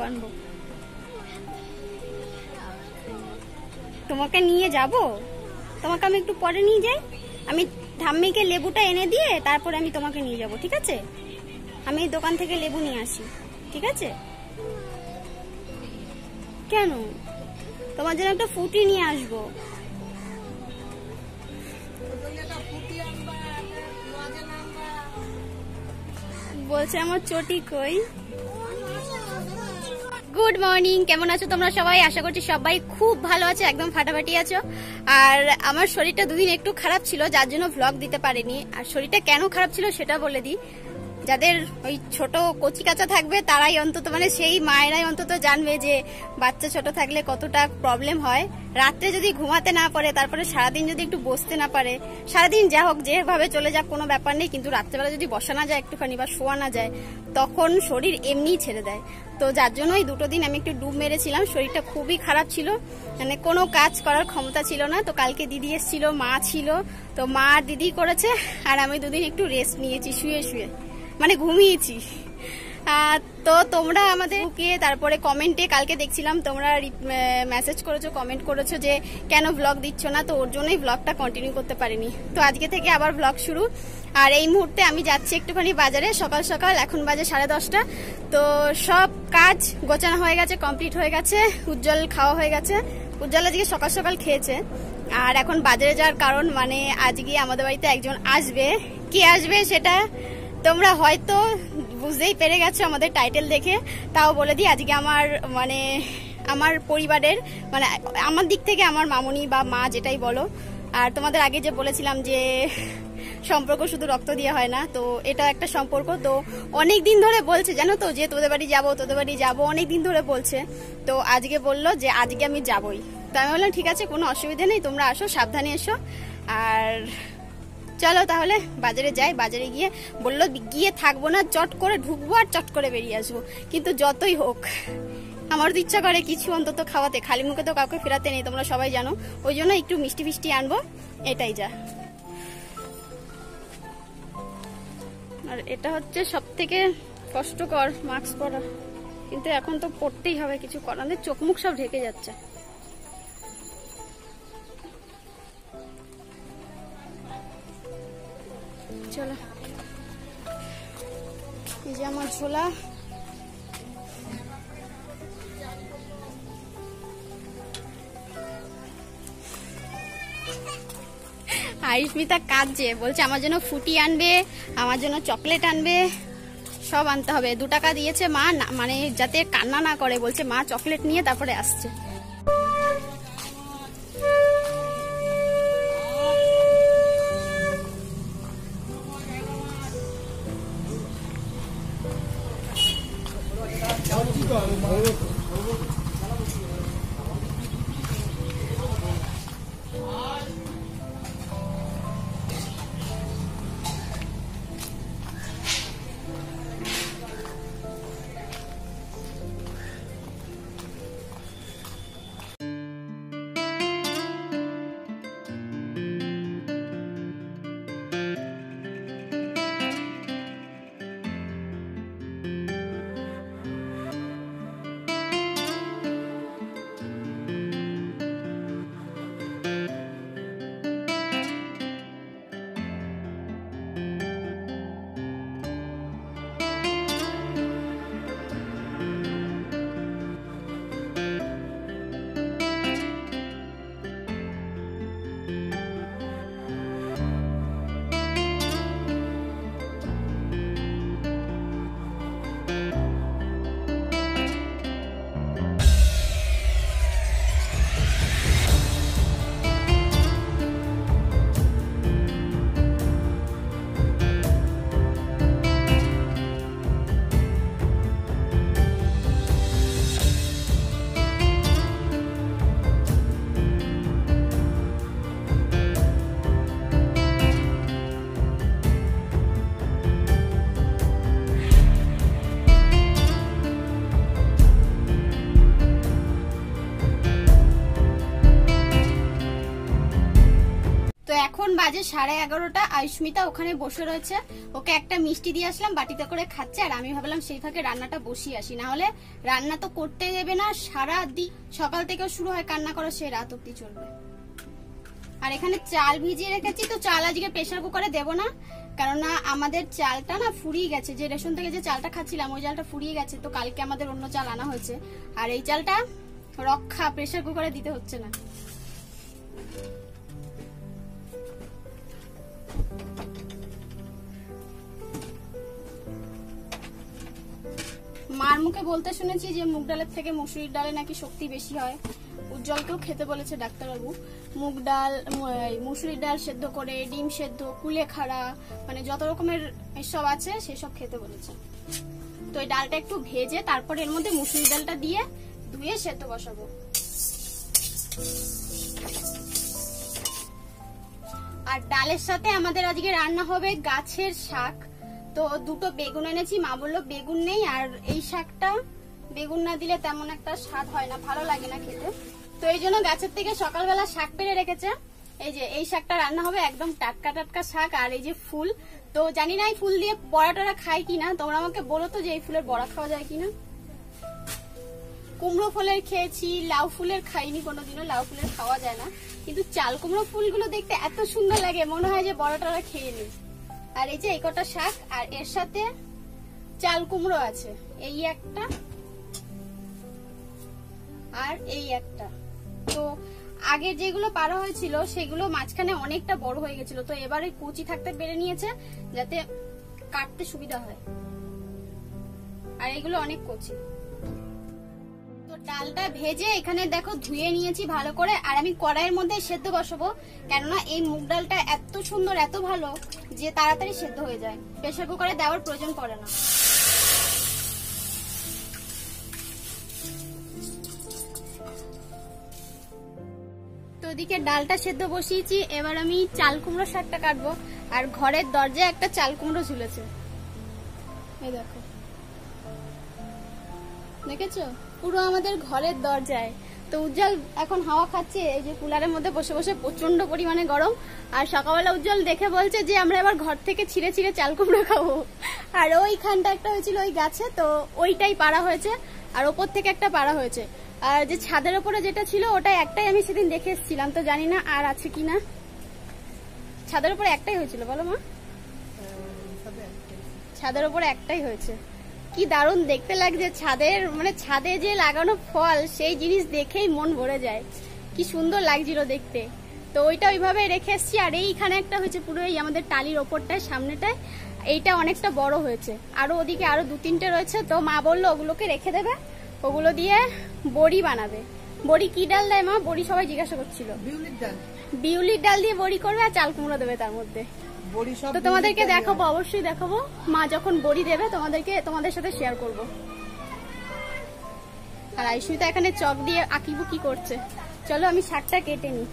আনবো। তোমাকে নিয়ে যাব, তোমাকে আমি একটু পরে নিয়ে যাই। আমি ঠাম্মিকে লেবুটা এনে দিয়ে তারপরে আমি তোমাকে নিয়ে যাব, ঠিক আছে? আমি দোকান থেকে লেবু নিয়ে আসি, ঠিক আছে? কেন? তোমার জন্য একটা ফুটি নিয়ে আসবো। বলছে আমার চটি কই। গুড মর্নিং, কেমন আছো তোমরা সবাই? আশা করছি সবাই খুব ভালো আছে, একদম ফাটাফাটি আছো। আর আমার শরীরটা দুদিন একটু খারাপ ছিল, যার জন্য ভ্লগ দিতে পারিনি। আর শরীরটা কেন খারাপ ছিল সেটা বলে দিই। যাদের ওই ছোট কচি কাঁচা থাকবে তারাই অন্তত, মানে সেই মায়েরাই অন্তত জানবে যে বাচ্চা ছোট থাকলে কতটা প্রবলেম হয়। রাত্রে যদি ঘুমাতে না পারে, তারপরে সারাদিন যদি একটু বসতে না পারে, সারাদিন যা হোক যেভাবে চলে যাক কোনো ব্যাপার নেই, কিন্তু রাত্রেবেলা যদি বসা না যায় একটুখানি বা শোয়া না যায়, তখন শরীর এমনিই ছেড়ে দেয়। তো যার জন্য এই দুটো দিন আমি একটু ডুব মেরেছিলাম। শরীরটা খুবই খারাপ ছিল, মানে কোনো কাজ করার ক্ষমতা ছিল না। তো কালকে দিদি এসেছিল, মা ছিল, তো মা আর দিদি করেছে, আর আমি দুদিন একটু রেস্ট নিয়েছি শুয়ে শুয়ে, মানে ঘুমিয়েছি। তো তোমরা আমাদের তারপরে কমেন্টে কালকে দেখছিলাম তোমরা মেসেজ করেছো, কমেন্ট করেছো যে কেন ব্লগ দিচ্ছ না, তো ওর জন্যই ব্লগটা কন্টিনিউ করতে পারিনি। তো আজকে থেকে আবার ব্লগ শুরু। আর এই মুহূর্তে আমি যাচ্ছি একটুখানি বাজারে, সকাল সকাল, এখন বাজে 10:30। তো সব কাজ গোছানো হয়ে গেছে, কমপ্লিট হয়ে গেছে, উজ্জ্বল খাওয়া হয়ে গেছে। উজ্জ্বল আজকে সকাল সকাল খেয়েছে। আর এখন বাজারে যাওয়ার কারণ, মানে আজকে আমাদের বাড়িতে একজন আসবে। কে আসবে সেটা তোমরা হয়তো বুঝতেই পেরে গেছো আমাদের টাইটেল দেখে। তাও বলে দিই, আজকে আমার পরিবারের, মানে আমার দিক থেকে আমার মামুনি বা মা যেটাই বলো। আর তোমাদের আগে যে বলেছিলাম যে সম্পর্ক শুধু রক্ত দিয়ে হয় না, তো এটা একটা সম্পর্ক। তো অনেক দিন ধরে বলছে জানো তো যে তোদের বাড়ি যাবো, তোদের বাড়ি যাবো, অনেক দিন ধরে বলছে। তো আজকে বললো যে আজকে আমি যাবই। তো আমি বললাম ঠিক আছে, কোনো অসুবিধা নেই, তোমরা আসো, সাবধানে এসো। আর চলো তাহলে বাজারে যাই। বাজারে গিয়ে বললো গিয়ে থাকবো না, চট করে ঢুকবো আর চট করে বেরিয়ে আসবো। কিন্তু যতই হোক আমার তো ইচ্ছা করে কিছু অন্তত খাওয়াতে, খালি মুখে তো কাউকে ফেরাতে নেই, তোমরা সবাই জানো। ওই জন্য একটু মিষ্টি ফিষ্টি আনবো, এটাই যা। আর এটা হচ্ছে সব থেকে কষ্টকর, মাস্ক পরা, কিন্তু এখন তো পরতেই হবে, কিছু করার নেই, চোখ মুখ সব ঢেকে যাচ্ছে। চলো, এই যে আমার ঝোলা। আয়ুষ্মিতা কাঁদছে, বলছে আমার জন্য ফুটি আনবে, আমার জন্য চকলেট আনবে, সব আনতে হবে। 2 টাকা দিয়েছে মা, মানে যাতে কান্না না করে, বলছে মা চকলেট নিয়ে তারপরে আসছে। তো এখন বাজে 11:30। আয়ুষ্মিতা ওখানে বসে রয়েছে, ওকে একটা মিষ্টি দিয়ে আসলাম, বাটিতে করে খাচ্ছে। আর আমি ভাবলাম সেই ফাঁকে রান্নাটা বসিয়ে আসি, না হলে রান্না তো করতে দেবে না। সারা দিন সকাল থেকে শুরু হয় কান্না করা, সে রাত অব্দি চলবে। আর এখানে চাল ভিজিয়ে রেখেছি, তো চাল আজকে প্রেসার কুকারে দেবো না, কেননা আমাদের চালটা না ফুরিয়ে গেছে। যে রেশন থেকে যে চালটা খাচ্ছিলাম ওই চালটা ফুরিয়ে গেছে, তো কালকে আমাদের অন্য চাল আনা হয়েছে। আর এই চালটা রক্ষা, প্রেসার কুকারে দিতে হচ্ছে না। মার মুখে বলতে শুনেছি যে মুগ ডালের থেকে মসুরির ডালে নাকি শক্তি বেশি হয়। উজ্জ্বলকেও খেতে বলেছে ডাক্তারবাবু। মুগ ডাল, মসুরির ডাল সেদ্ধ করে, ডিম সেদ্ধ, কুলেখাড়া, মানে যত রকমের এসব আছে সেসব খেতে বলেছে। তো এই ডালটা একটু ভেজে তারপর এর মধ্যে মসুরির ডালটা দিয়ে ধুয়ে সেদ্ধ বসাবো। আর ডালের সাথে আমাদের আজকে রান্না হবে গাছের শাক। তো দুটো বেগুন এনেছি, মা বললো বেগুন নেই, আর এই শাকটা বেগুন না দিলে তেমন একটা স্বাদ হয় না, ভালো লাগে না খেতে। তো এই জন্য গাছের থেকে সকালবেলা শাক পেড়ে রেখেছে। এই যে এই শাকটা রান্না হবে, একদম টাটকা টাটকা শাক। আর এই যে ফুল, তো জানি না এই ফুল দিয়ে বড়া টড়া খায় কিনা, তোমরা আমাকে বলো তো যে এই ফুলের বড়া খাওয়া যায় কিনা। কুমড়ো ফুলের খেয়েছি, লাউ ফুলের খাইনি কোনোদিনও, লাউ ফুলের খাওয়া যায় না। কিন্তু চাল কুমড়ো ফুলগুলো দেখতে এত সুন্দর লাগে, মনে হয় যে বড়া টড়া খেয়ে নি। আর এই যে এই কটা শাক, আর এর সাথে চাল কুমড়ো আছে, এই একটা আর এই একটা। তো আগে যেগুলো পারা হয়েছিল সেগুলো মাঝখানে অনেকটা বড় হয়ে গেছিল, তো এবারে কুচি থাকতে পেরে নিয়েছে যাতে কাটতে সুবিধা হয়। আর এগুলো অনেক কচি। তো ডালটা ভেজে এখানে দেখো ধুয়ে নিয়েছি ভালো করে। আর আমি কড়াইয়ের মধ্যে সেদ্ধ বসাবো, কেননা এই মুগ ডালটা এত সুন্দর, এত ভালো যে তাড়াতাড়ি সেদ্ধ হয়ে যায়, প্রেসার কুকারে দেওয়ার প্রয়োজন পড়ে না। তো ওদিকে ডালটা সেদ্ধ বসিয়েছি, এবার আমি চাল কুমড়ো শাকটা কাটবো। আর ঘরের দরজায় একটা চাল কুমড়ো ঝুলেছে, এই দেখো, দেখেছো, পুরো আমাদের ঘরের দরজায়। তো উজ্জ্বল এখন হাওয়া খাচ্ছে, এই যে কুলারের মধ্যে বসে বসে, প্রচন্ড পরিমাণে গরম। আর সকালবেলা উজ্জ্বল দেখে বলছে যে আমরা এবার ঘর থেকে ছিঁড়ে ছিঁড়ে চাল কুমড়ো খাবো। আর ওইখানটা একটা হয়েছিল ওই গাছে, তো ওইটাই পাড়া হয়েছে, আর ওপর থেকে একটা পাড়া হয়েছে। আর যে ছাদের ওপরে যেটা ছিল ওটা একটাই আমি সেদিন দেখে এসেছিলাম, তো জানি না আর আছে কিনা। ছাদের উপরে একটাই হয়েছিল বলো মা? ছাদের উপরে একটাই হয়েছে। কি দারুণ দেখতে লাগছে, ছাদের মানে ছাদে যে লাগানো ফল সেই জিনিস দেখেই মন ভরে যায়, কি সুন্দর লাগছিল দেখতে। তো ওইটা ওইভাবে রেখে এসছি। আর এইখানে একটা হয়েছে পুরো এই আমাদের টালির ওপরটায়, সামনেটায়, এইটা অনেকটা বড় হয়েছে। আরো ওদিকে আরো 2-3টে রয়েছে, তো মা বললো ওগুলোকে রেখে দেবে, ওগুলো দিয়ে বড়ি বানাবে। বড়ি কি ডাল দেয় মা? বড়ি সবাই জিজ্ঞাসা করছিল। বিউলির ডাল দিয়ে বড়ি করবে, আর চাল কুমড়ো দেবে তার মধ্যে। তো তোমাদেরকে দেখাবো, অবশ্যই দেখাবো, মা যখন বড়ি দেবে তোমাদের সাথে শেয়ার করব। আর আয়ুষ্মিতা এখানে চক দিয়ে আঁকিবুকি করছে। চলো আমি শাকটা কেটে নিই।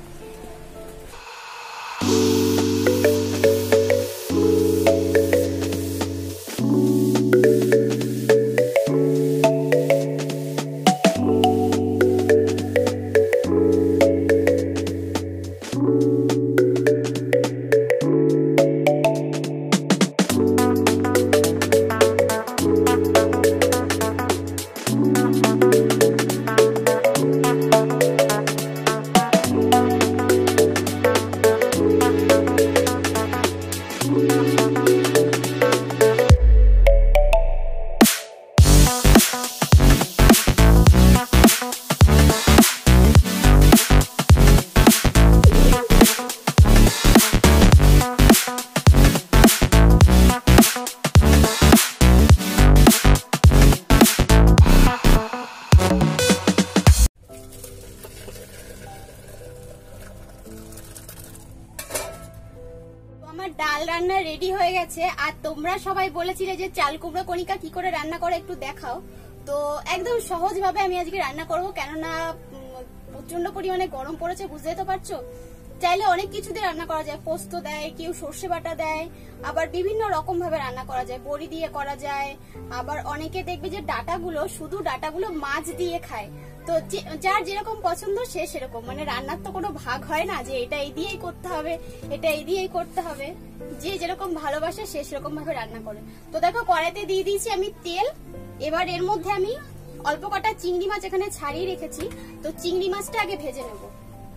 আমার ডাল রান্না রেডি হয়ে গেছে। আর তোমরা সবাই বলেছিলে যে চাল কুমড়ো কণিকা কি করে রান্না করে একটু দেখাও, তো একদম সহজ ভাবে আমি আজকে রান্না করবো, কেননা প্রচন্ড পরিমাণে গরম পড়েছে, বুঝতেই তো পারছো। চাইলে অনেক কিছু দিয়ে রান্না করা যায়, পোস্ত দেয়, কেউ সর্ষে বাটা দেয়, আবার বিভিন্ন রকম ভাবে রান্না করা যায়, বড়ি দিয়ে করা যায়, আবার অনেকে দেখবে যে ডাটাগুলো, শুধু ডাটাগুলো মাছ দিয়ে খায়। তো যার যেরকম পছন্দ সে সেরকম, মানে রান্নার তো কোনো ভাগ হয় না যে এটা এই দিয়েই করতে হবে, এটা এই দিয়েই করতে হবে। যে যেরকম ভালোবাসে সে সেরকম ভাবে রান্না করে। তো দেখো কড়াইতে দিয়ে দিয়েছি আমি তেল। এবার এর মধ্যে আমি অল্প কটা চিংড়ি মাছ এখানে ছাড়িয়ে রেখেছি, তো চিংড়ি মাছটা আগে ভেজে নেব।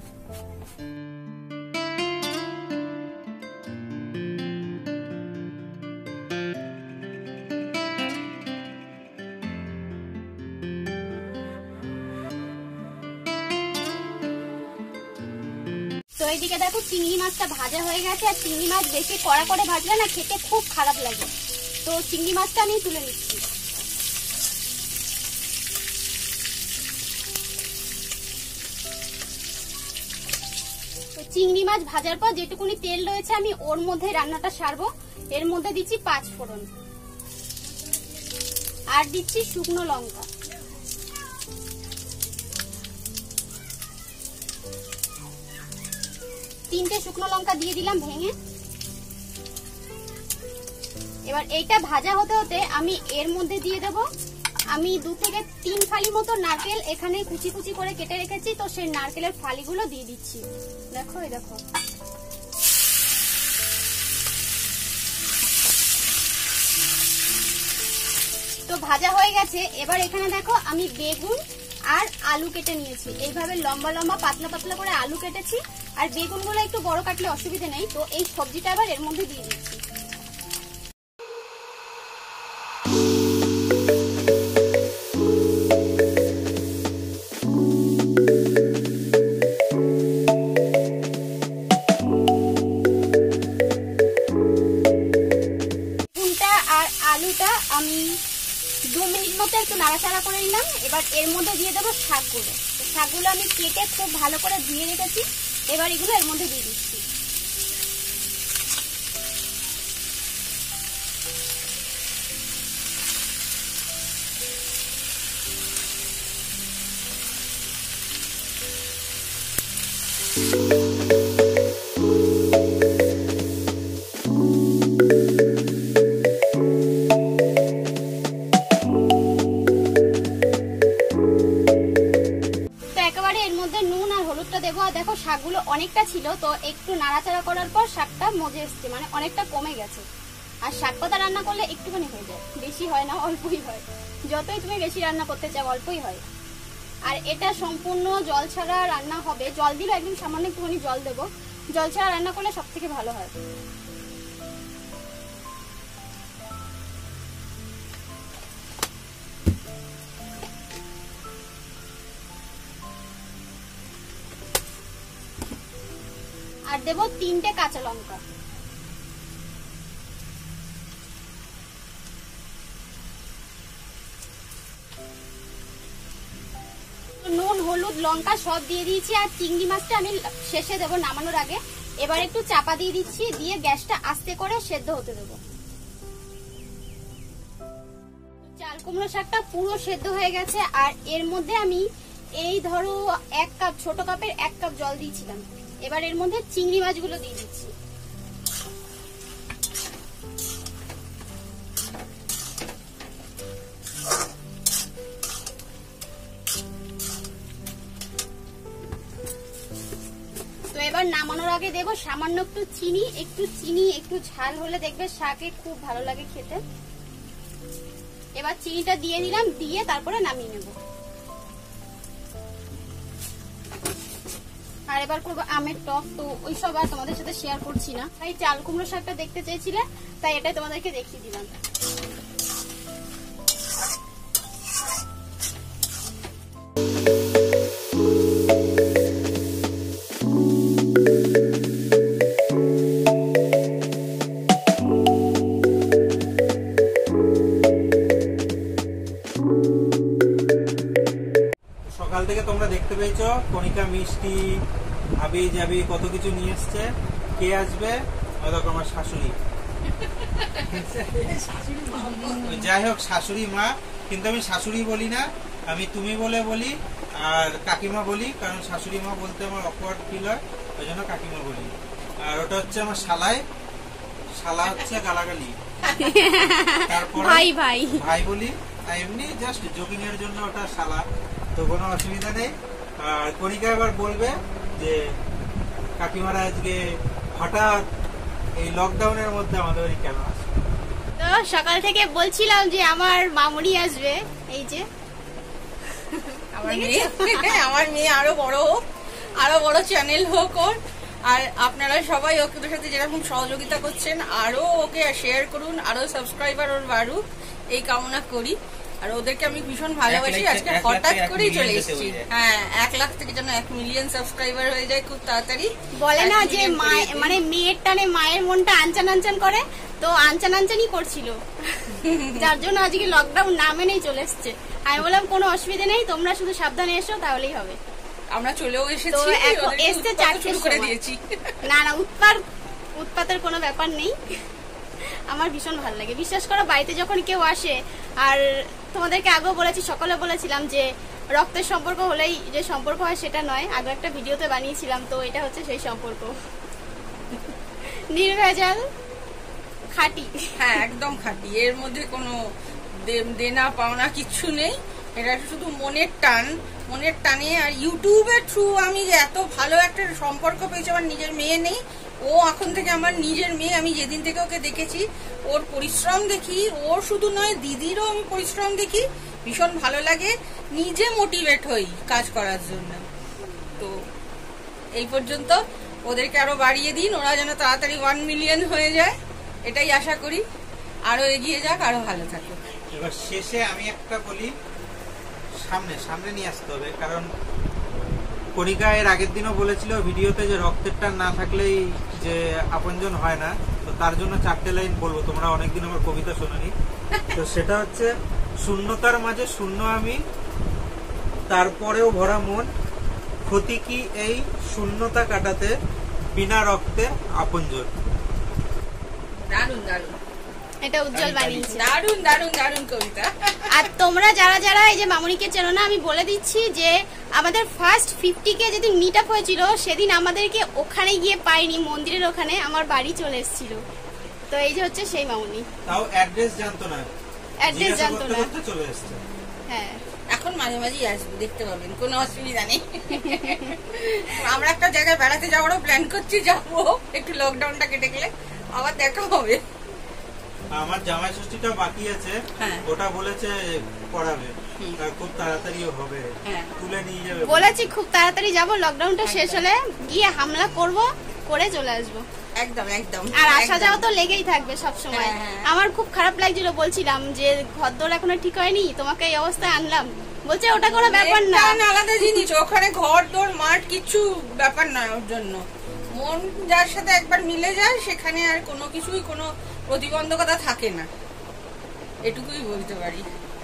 তো এইদিকে দেখো চিংড়ি মাছটা ভাজা হয়ে গেছে। আর চিংড়ি মাছ বেশি কড়া করে ভাজলে না খেতে খুব খারাপ লাগে। তো চিংড়ি মাছটা আমি তুলে নিচ্ছি। তো চিংড়ি মাছ ভাজার পর যেটুকুনি তেল রয়েছে আমি ওর মধ্যে রান্নাটা সারবো। এর মধ্যে দিচ্ছি 5 ফোড়ন, আর দিচ্ছি শুকনো লঙ্কা, তিনটে শুকনো লঙ্কা দিয়ে দিলাম ভেঙে। এবার এইটা ভাজা হতে হতে আমি এর মধ্যে দিয়ে দেব আমি 2 থেকে 3 ফালি মতো নারকেল এখানে কুচি কুচি করে কেটে রেখেছি। তো সেই নারকেলের ফালিগুলো দিয়ে দিচ্ছি। দেখো এই দেখো, তো ভাজা হয়ে গেছে। এবার এখানে দেখো আমি বেগুন আর আলু কেটে নিয়েছি। এইভাবে লম্বা লম্বা পাতলা পাতলা করে আলু কেটেছি। আর বেগুনগুলো একটু বড় কাটলে অসুবিধা নেই। তো এই সবজিটা আবার এর মধ্যে দিয়ে দিচ্ছি। বেগুনটা আর আলুটা আমি 2 মিনিট মতো একটু নাড়াচাড়া করে নিলাম। এবার এর মধ্যে দিয়ে দেবো শাকগুলো। শাকগুলো আমি কেটে খুব ভালো করে ধুয়ে রেখেছি। এবার এগুলো এর মধ্যে দিয়ে দিচ্ছি। দেবো। আর দেখো শাকগুলো অনেকটা ছিল, তো একটু নাড়াচাড়া করার পর শাকটা মজে এসছে, মানে অনেকটা কমে গেছে। আর শাক পাতা রান্না করলে একটুখানি হয়ে যায়, বেশি হয় না, অল্পই হয়। যতই তুমি বেশি রান্না করতে চাও অল্পই হয়। আর এটা সম্পূর্ণ জল ছাড়া রান্না হবে। জল দিলে একদম সামান্য একটুখানি জল দেবো। জল ছাড়া রান্না করলে সব থেকে ভালো হয়। আর দেবো 3টে কাঁচা লঙ্কা। নুন হলুদ লঙ্কা সব দিয়ে দিয়েছি। আর চিংড়ি মাছটা আমি শেষে দেবো নামানোর আগে। এবার একটু চাপা দিয়ে দিচ্ছি, দিয়ে গ্যাসটা আস্তে করে সেদ্ধ হতে দেবো। চাল কুমড়ো শাকটা পুরো সেদ্ধ হয়ে গেছে। আর এর মধ্যে আমি এই ধরো 1 কাপ, ছোট কাপের 1 কাপ জল দিয়েছিলাম। এবার এর মধ্যে চিংড়ি মাছগুলো দিয়ে দিচ্ছি। তো এবার নামানোর আগে দেবো সামান্য একটু চিনি। একটু ঝাল হলে দেখবে শাকে খুব ভালো লাগে খেতে। এবার চিনিটা দিয়ে দিলাম, দিয়ে তারপরে নামিয়ে নেব। আর এবার করবো আমের টক। তো ওইসব আর তোমাদের সাথে শেয়ার করছি না, তাই চাল কুমড়ো শাকটা দেখতে চেয়েছিলে, তাই এটাই তোমাদেরকে দেখিয়ে দিলাম। সকাল থেকে তোমরা দেখতে পেয়েছো কণিকা মিষ্টি হাবি জাবি কত কিছু নিয়ে এসছে। কে আসবে? দেখো আমার শাশুড়ি। যাই হোক শাশুড়ি মা, কিন্তু আমি শাশুড়ি বলি না, আমি তুমি বলে বলি আর কাকিমা বলি, কারণ শাশুড়ি মা বলতে আমার অকওয়ার্ড ফিল হয়, ওই জন্য কাকিমা বলি। আর ওটা হচ্ছে আমার শালাই, শালা হচ্ছে গালাগালি। তারপরে ভাই ভাই ভাই বলি, এমনি জাস্ট জোকিং এর জন্য ওটা শালা। তো কোনো অসুবিধা নেই। আর কণিকা এবার বলবে যে কাকিমারা আজকে হঠাৎ এই লকডাউনের মধ্যে আমাদের বাড়ি কেন আসে। তো সকাল থেকে বলছিলাম যে আমার মামুনি আসবে, এই যে আমার মেয়ে আরো বড় হোক, আরো বড় চ্যানেল হোক ওর। আর আপনারা সবাই ওদের সাথে যেরকম সহযোগিতা করছেন আরো ওকে শেয়ার করুন, আরো সাবস্ক্রাইবার ওর বাড়ুক এই কামনা করি। আর ওদেরকে আমি ভীষণ ভালোবাসি। আজকে হঠাৎ করেই চলে এসেছি। হ্যাঁ, 1 লাখ থেকে যেন 1 মিলিয়ন সাবস্ক্রাইবার হয়ে যায় খুব তাড়াতাড়ি। বলে না যে মানে মেয়ের টানে মায়ের মনটা আনচান আনচান করে, তো আনচান আনচানই করছিল, যার জন্য আজকে লকডাউন না মেনেই চলে এসছে। আমি বললাম কোনো অসুবিধা নেই, তোমরা শুধু সাবধানে এসো তাহলেই হবে। আমরা চলেও এসেছি, তো এখন এসছে 4টের করে সময়। দিয়েছি। না উৎপাতের কোনো ব্যাপার নেই। আমার ভীষণ ভালো লাগে, বিশ্বাস করো বাড়িতে যখন কেউ আসে। আর তোমাদেরকে আগেও বলেছি, সকালে বলেছিলাম যে রক্তের সম্পর্ক হলেই যে সম্পর্ক হয় সেটা নয়, আগে একটা ভিডিওতে বানিয়েছিলাম, তো এটা হচ্ছে সেই সম্পর্ক, নির্ভেজাল, খাঁটি। হ্যাঁ, একদম খাঁটি, এর মধ্যে কোনো দেনা পাওনা কিচ্ছু নেই। এটা শুধু মনের টান, মনের টানে। আর ইউটিউবের থ্রু আমি যে এত ভালো একটা সম্পর্ক পেয়েছি, আমার নিজের মেয়ে নেই, ও এখন থেকে আমার নিজের মেয়ে। আমি যেদিন থেকে ওকে দেখেছি ওর পরিশ্রম দেখি, ওর শুধু নয় দিদিরও আমি পরিশ্রম দেখি, ভীষণ ভালো লাগে, নিজে মোটিভেট হই কাজ করার জন্য। তো এই পর্যন্ত, ওদেরকে আরো বাড়িয়ে দিন, ওরা যেন তাড়াতাড়ি 1 মিলিয়ন হয়ে যায়, এটাই আশা করি। আরো এগিয়ে যাক, আরো ভালো থাকুক। এবার শেষে আমি একটা বলি, সামনে নিয়ে আসতে হবে, কারণ কণিকা এর আগের দিনও বলেছিল ভিডিওতে যে রক্তের টান না থাকলেই যে আপনজন হয় না। তো তার জন্য 4টে লাইন বলবো, তোমরা অনেকদিন আমার কবিতা শোনোনি। তো সেটা হচ্ছে, শূন্যতার মাঝে শূন্য আমি, তারপরেও ভরা মন, ক্ষতি কি এই শূন্যতা কাটাতে, বিনা রক্তের আপনজন। দারুণ দারুণ, এটা উজ্জ্বল বানিয়েছে। দারুণ দারুণ দারুণ কবিতা। আর তোমরা যারা এই যে মামুনিকে চেনো না, আমি বলে দিচ্ছি যে আমাদের ফার্স্ট 50K যেদিন মিট আপ হয়েছিল, সেদিন আমাদেরকে ওখানে গিয়ে পাইনি, মন্দিরের ওখানে আমার বাড়ি চলে এসেছিল। তো এই যে হচ্ছে সেই মামুনি, তাও অ্যাড্রেস জানতো না, অ্যাড্রেস জানতো না, চলে এসেছে। হ্যাঁ, এখন মাঝে মাঝেই আসবে, দেখতে পাবেন, কোনো অসুবিধা নেই। আমরা একটা জায়গায় বেড়াতে যাওয়ারও প্ল্যান করছি, যাবো একটু লকডাউনটা কেটে গেলে, আবার দেখা হবে। আমার জামাই ষষ্ঠীটা বাকি আছে, ওটা বলেছে পড়াবে, খুব তাড়াতাড়িও হবে, তুলে নিয়ে যাবে বলেছি খুব তাড়াতাড়ি যাব, লকডাউনটা শেষ হলে গিয়ে হামলা করব, করে চলে আসবো। একদম একদম। আর আসা যাওয়া তো লেগেই থাকবে সব সময়। আমার খুব খারাপ লাগছিল, বলছিলাম যে ঘরদোর এখনো ঠিক হয়নি, তোমাকে এই অবস্থায় আনলাম, বলছে ওটা কোনো ব্যাপার না, আলাদা জিনিস, ওখানে ঘর দোর মাঠ কিছু ব্যাপার নয় ওর জন্য। মন যার সাথে একবার মিলে যায়, সেখানে আর কোনো কিছুই কোনো প্রতিবন্ধকতা থাকে না, এটুকুই বলতে পারি।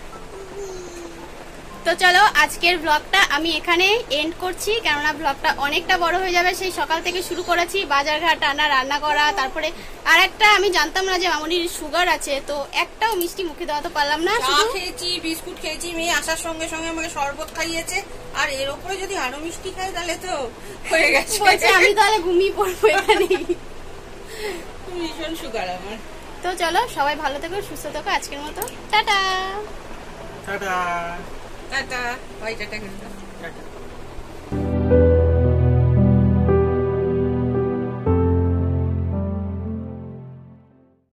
তো চলো আজকের ব্লগটা আমি এখানে এন্ড করছি, কেননা ব্লগটা অনেকটা বড় হয়ে যাবে। সেই সকাল থেকে শুরু করেছি, বাজার ঘাট আনা, রান্না করা, তারপরে আর একটা আমি জানতাম না যে মামুনির সুগার আছে, তো একটাও মিষ্টি মুখে দেওয়া তো পারলাম না, শুধু খেয়েছি, বিস্কুট খেয়েছি, মেয়ে আসার সঙ্গে সঙ্গে আমাকে শরবত খাইয়েছে, আর এর উপরে যদি আরো মিষ্টি খাই তাহলে তো হয়ে গেছে। বলছে আমি তাহলে ঘুমিয়ে পড়বো এখানে। ভীষণ সুগার আমার। তো চলো সবাই ভালো থেকো, সুস্থ থেকো, আজকের মতো tata tata tata, bye, tata.